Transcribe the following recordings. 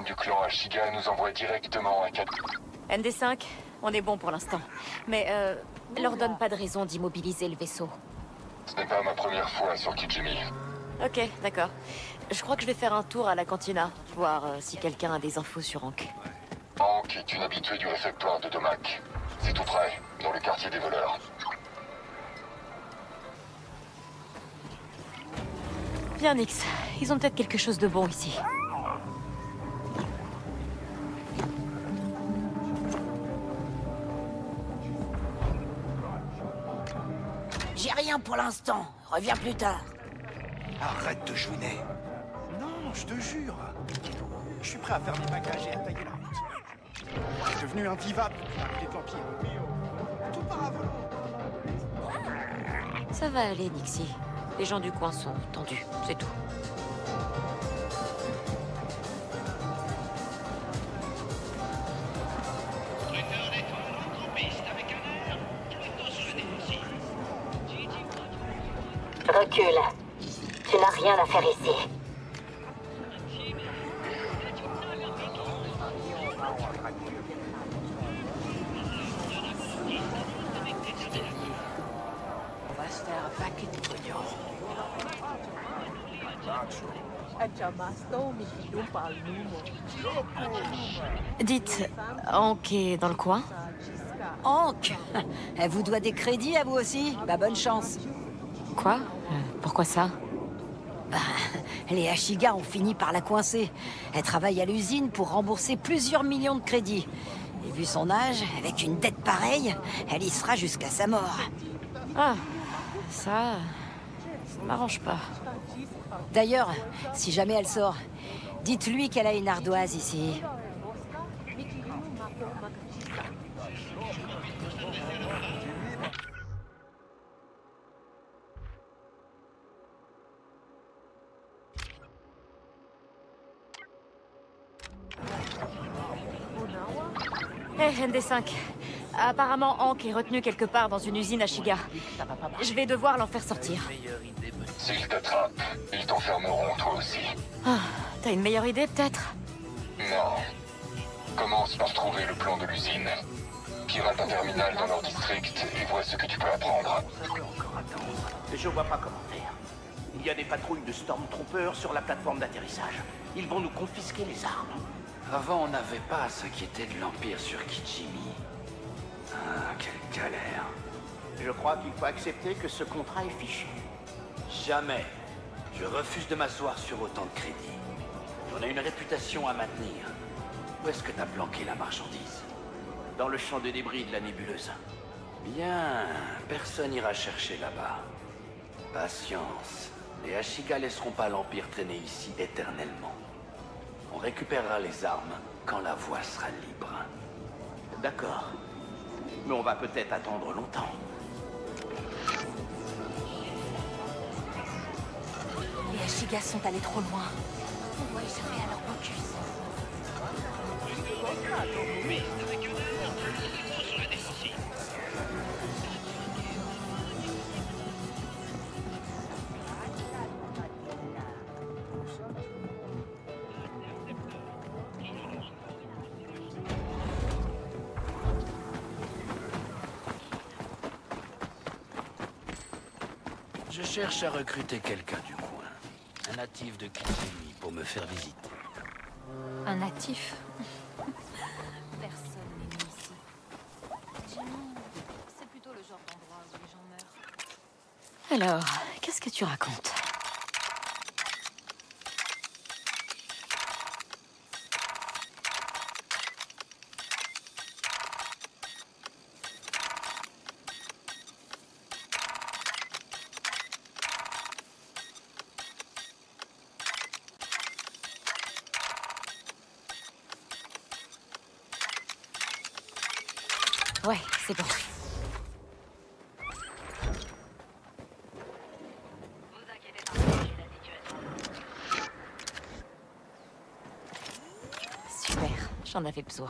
téléphone du clan Ashiga nous envoie directement un cadre. ND5, on est bon pour l'instant. Mais leur donne pas de raison d'immobiliser le vaisseau. Ce n'est pas ma première fois sur Kijimi. Ok, d'accord. Je crois que je vais faire un tour à la cantina, voir si quelqu'un a des infos sur Hank. Hank est une habituée du réfectoire de Domak. C'est tout près, dans le quartier des voleurs. Bien, Nix. Ils ont peut-être quelque chose de bon ici. J'ai rien pour l'instant. Reviens plus tard. Arrête de chouiner. Non, je te jure. Je suis prêt à faire des bagages et à tailler la route. Je suis devenu invivable avec les l'Empire. Tout part à volo. Ça va aller, Nixie. Les gens du coin sont tendus, c'est tout. Recule. Tu n'as rien à faire ici. On va se faire un paquet de pognon. Dites, Hank est dans le coin? Hank. Elle vous doit des crédits à vous aussi? Bah bonne chance. Quoi? Pourquoi ça? Bah, les Ashiga ont fini par la coincer. Elle travaille à l'usine pour rembourser plusieurs millions de crédits. Et vu son âge, avec une dette pareille, elle y sera jusqu'à sa mort. Ah, ça m'arrange pas. D'ailleurs, si jamais elle sort, dites-lui qu'elle a une ardoise ici. ND5. Apparemment, Hank est retenu quelque part dans une usine à Shiga. Je vais devoir l'en faire sortir. S'ils t'attrapent, ils t'enfermeront toi aussi. Ah, t'as une meilleure idée, peut-être? Non. Commence par trouver le plan de l'usine. Pirate un terminal dans leur district et vois ce que tu peux apprendre. Je vois pas comment faire. Il y a des patrouilles de Stormtroopers sur la plateforme d'atterrissage. Ils vont nous confisquer les armes. Avant, on n'avait pas à s'inquiéter de l'Empire sur Kijimi. Ah, quelle galère. Je crois qu'il faut accepter que ce contrat est fichu. Jamais. Je refuse de m'asseoir sur autant de crédit. On a une réputation à maintenir. Où est-ce que t'as planqué la marchandise? Dans le champ de débris de la nébuleuse. Bien, personne n'ira chercher là-bas. Patience. Les Ashiga laisseront pas l'Empire traîner ici éternellement. On récupérera les armes quand la voie sera libre. D'accord. Mais on va peut-être attendre longtemps. Les Ashigas sont allés trop loin. On doit échapper à leur focus. Je cherche à recruter quelqu'un du coin. Un natif de Kijimi pour me faire visiter. Un natif? Personne n'est né ici. C'est plutôt le genre d'endroit où les gens meurent. Alors, qu'est-ce que tu racontes? Ouais, c'est bon. Super, j'en avais besoin.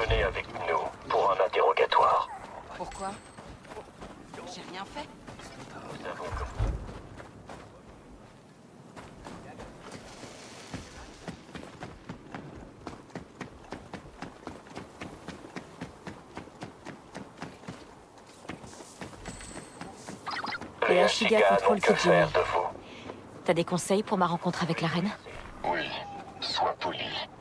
Venez avec nous pour un interrogatoire. Pourquoi? J'ai rien fait. Nous avons... Les Ashiga contrôlent que Kijimi. faire de vous? T'as des conseils pour ma rencontre avec la reine? Oui, sois poli.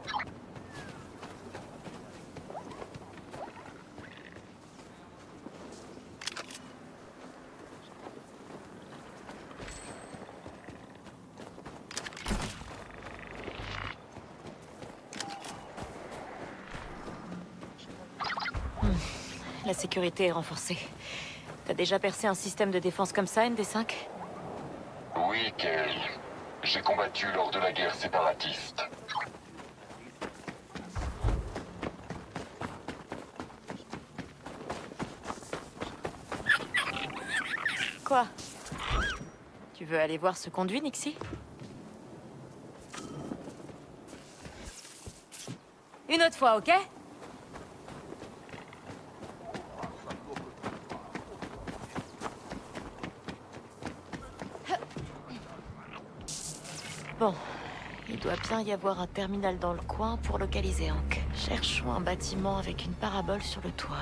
La sécurité est renforcée. T'as déjà percé un système de défense comme ça, ND5? Oui, Kay. J'ai combattu lors de la guerre séparatiste. Quoi? Tu veux aller voir ce conduit, Nixie? Une autre fois, ok? Bon, il doit bien y avoir un terminal dans le coin pour localiser Hank. Cherchons un bâtiment avec une parabole sur le toit.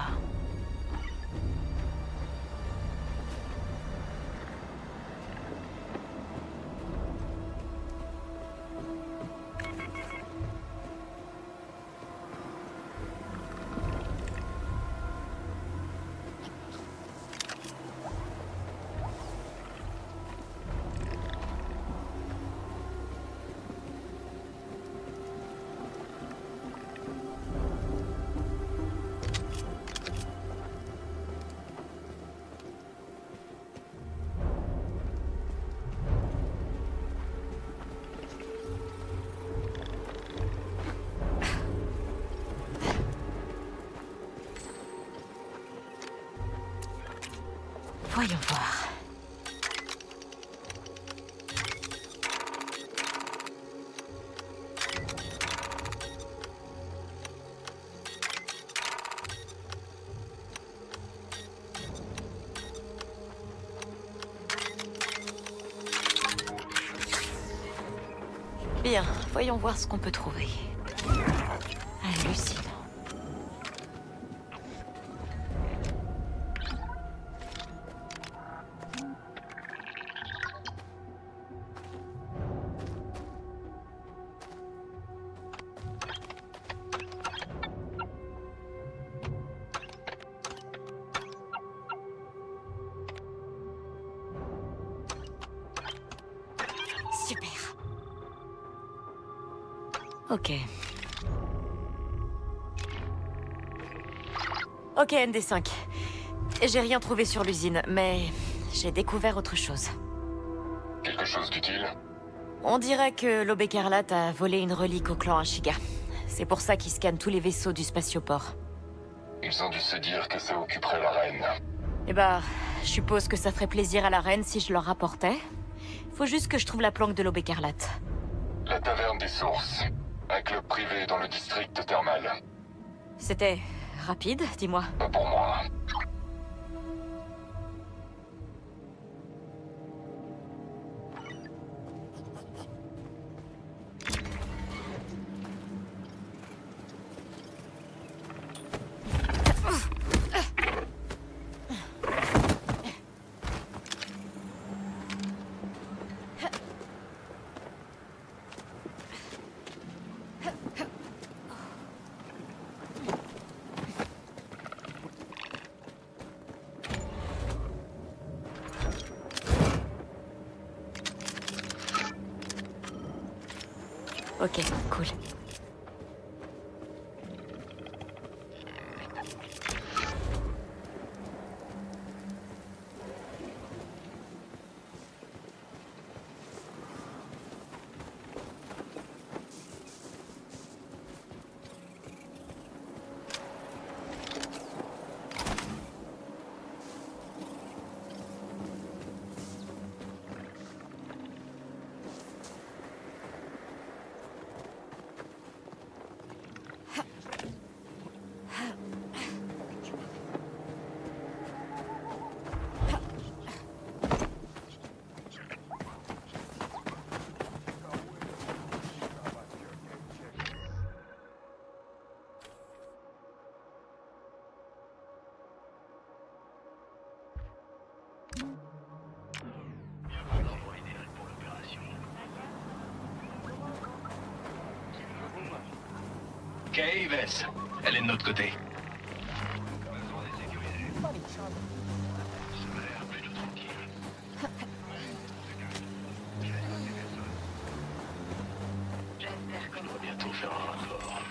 Voyons voir. Bien, voyons voir ce qu'on peut trouver. Hallucinant. Super. Ok. Ok, ND5. J'ai rien trouvé sur l'usine, mais j'ai découvert autre chose. Quelque chose d'utile? On dirait que l'Aube écarlate a volé une relique au clan Ashiga. C'est pour ça qu'ils scannent tous les vaisseaux du spatioport. Ils ont dû se dire que ça occuperait la reine. Eh bah, je suppose que ça ferait plaisir à la reine si je leur rapportais. Faut juste que je trouve la planque de l'Aube écarlate. La taverne des sources. Un club privé dans le district thermal. C'était rapide, dis-moi. Pas pour moi. Ok, cool. Kay, Vess. Elle est de notre côté. Je dois bientôt faire un rapport.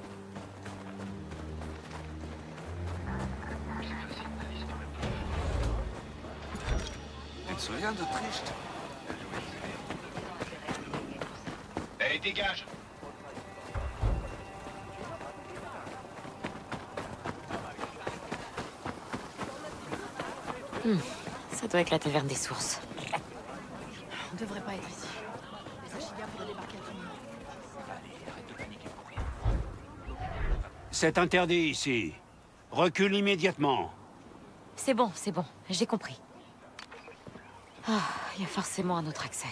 Tu te souviens de Tricht? Hey, dégage! Ça doit être la taverne des sources. On devrait pas être ici. Les Ashiga pourraient débarquer à tout moment. C'est interdit ici. Recule immédiatement. C'est bon, j'ai compris. Ah, il y a forcément un autre accès.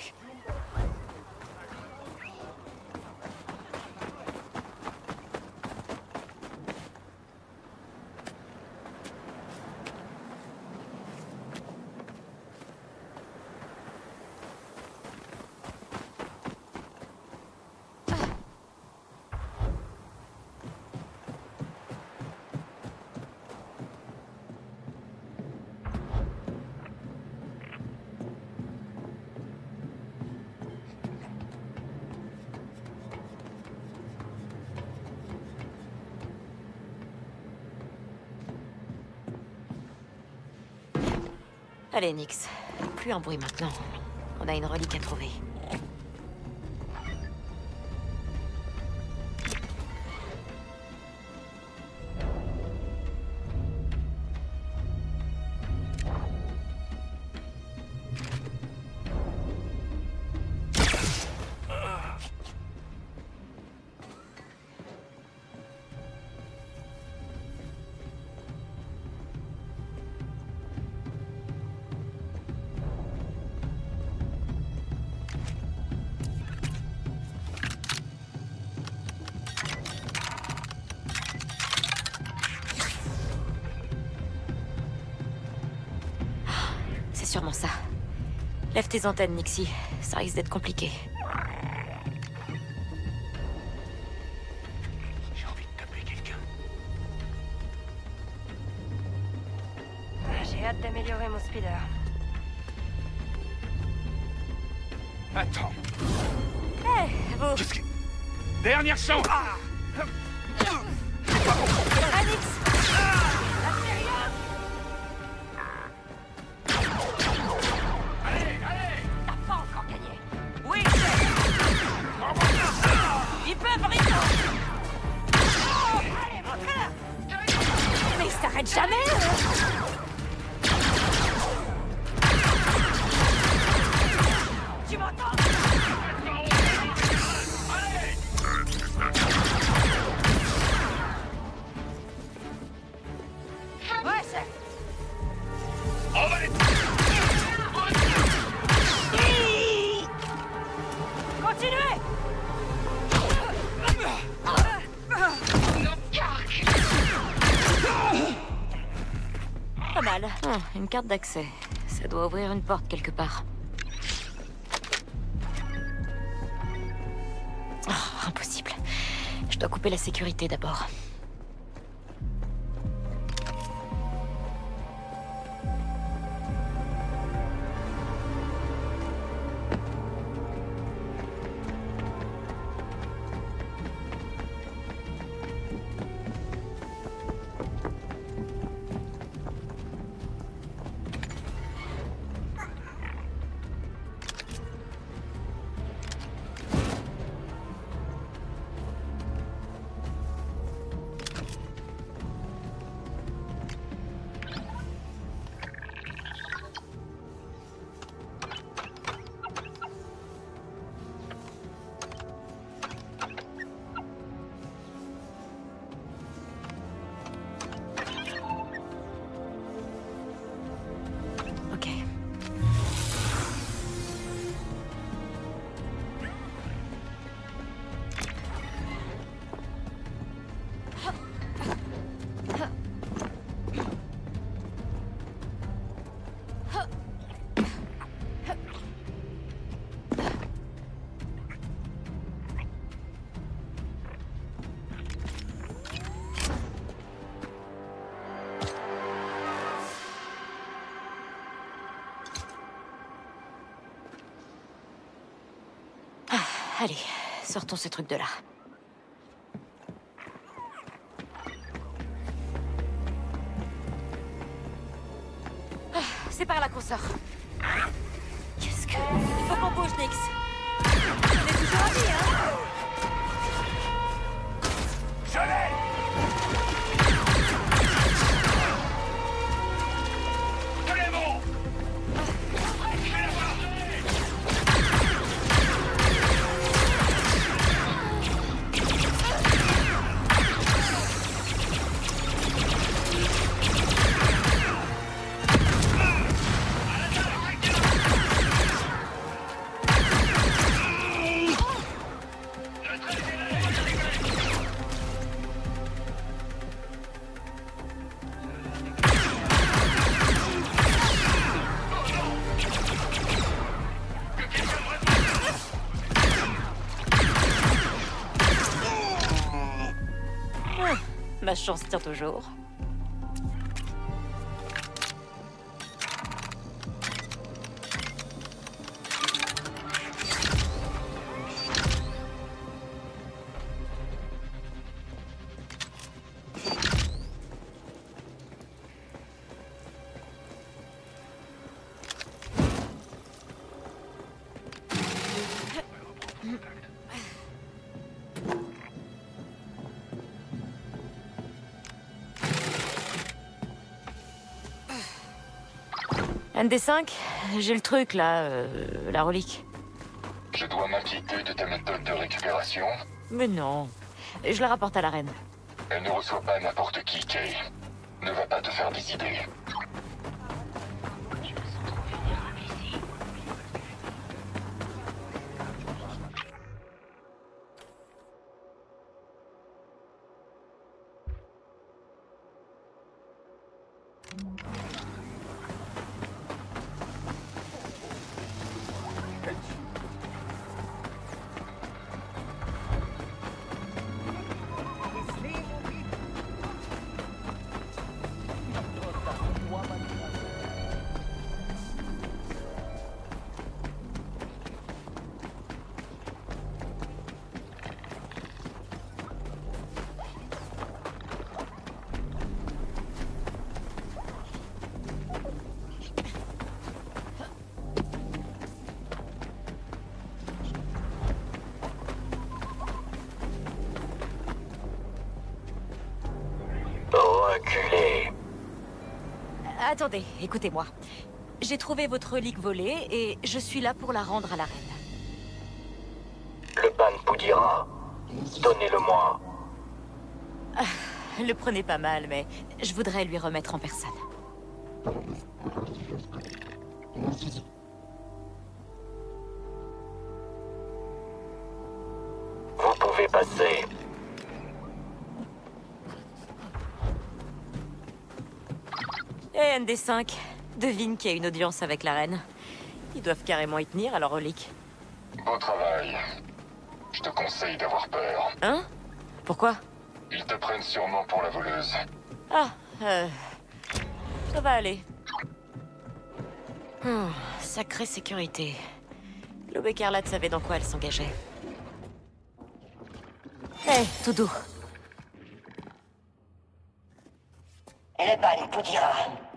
Allez, Nyx. Plus un bruit maintenant. On a une relique à trouver. C'est sûrement ça. Lève tes antennes, Nixie. Ça risque d'être compliqué. J'ai envie de taper quelqu'un. J'ai hâte d'améliorer mon speeder. Attends. Hé, vous! Qu'est-ce que... Dernière chance. Alix! T'as pas encore gagné. Oui, ils peuvent rien. Allez, montrez-la. Mais ils s'arrêtent jamais. Tu m'entends? Ouais, chef. On va les... Continuez. Pas mal. Une carte d'accès. Ça doit ouvrir une porte quelque part. Oh, impossible. Je dois couper la sécurité d'abord. Allez, sortons ce truc de là. Ah, c'est par là qu'on sort. Qu'est-ce que... Il faut qu'on bouge, Nix. On est toujours en vie, hein? Je l'ai! Ma chance tient toujours. ND5, j'ai le truc là, la relique. Je dois m'inquiéter de ta méthode de récupération? Mais non, je la rapporte à la reine. Elle ne reçoit pas n'importe qui, Kay. Ne va pas te faire des idées. Attendez, écoutez-moi. J'ai trouvé votre relique volée et je suis là pour la rendre à la reine. Le Ban Poudira. Donnez-le-moi. Le prenez pas mal, mais je voudrais lui remettre en personne. Vous pouvez passer. Et ND5, devine qu'il y a une audience avec la reine. Ils doivent carrément y tenir à leur relique. Beau travail. Je te conseille d'avoir peur. Hein? Pourquoi? Ils te prennent sûrement pour la voleuse. Ah, ça va aller. Sacrée sécurité. L'aube écarlate savait dans quoi elle s'engageait. Hé, tout doux. Le Ban Poudira.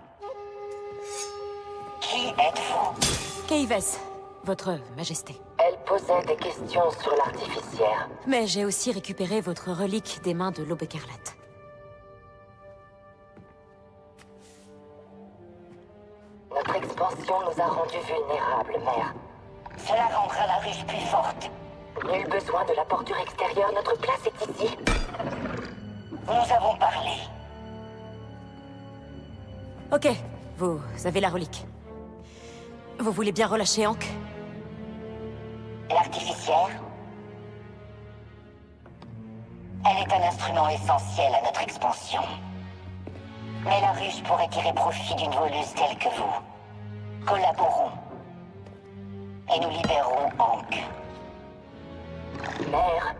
Qui êtes-vous? Kaives, votre majesté. Elle posait des questions sur l'artificière. Mais j'ai aussi récupéré votre relique des mains de l'Aube écarlate. Notre expansion nous a rendus vulnérables, mère. Cela rendra la ruche plus forte. Nul besoin de la porture extérieure, notre place est ici. Nous avons parlé. Ok, vous avez la relique. Vous voulez bien relâcher Hank? L'artificière? Elle est un instrument essentiel à notre expansion. Mais la ruche pourrait tirer profit d'une voleuse telle que vous. Collaborons. Et nous libérerons Hank. Mère.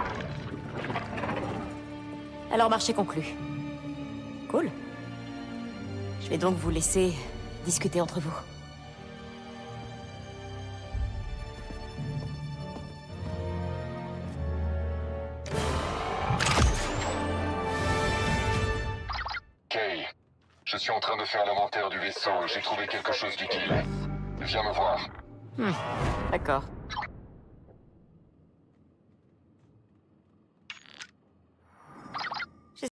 Alors marché conclu. Cool. Je vais donc vous laisser discuter entre vous. Je suis en train de faire l'inventaire du vaisseau. J'ai trouvé quelque chose d'utile. Viens me voir. D'accord.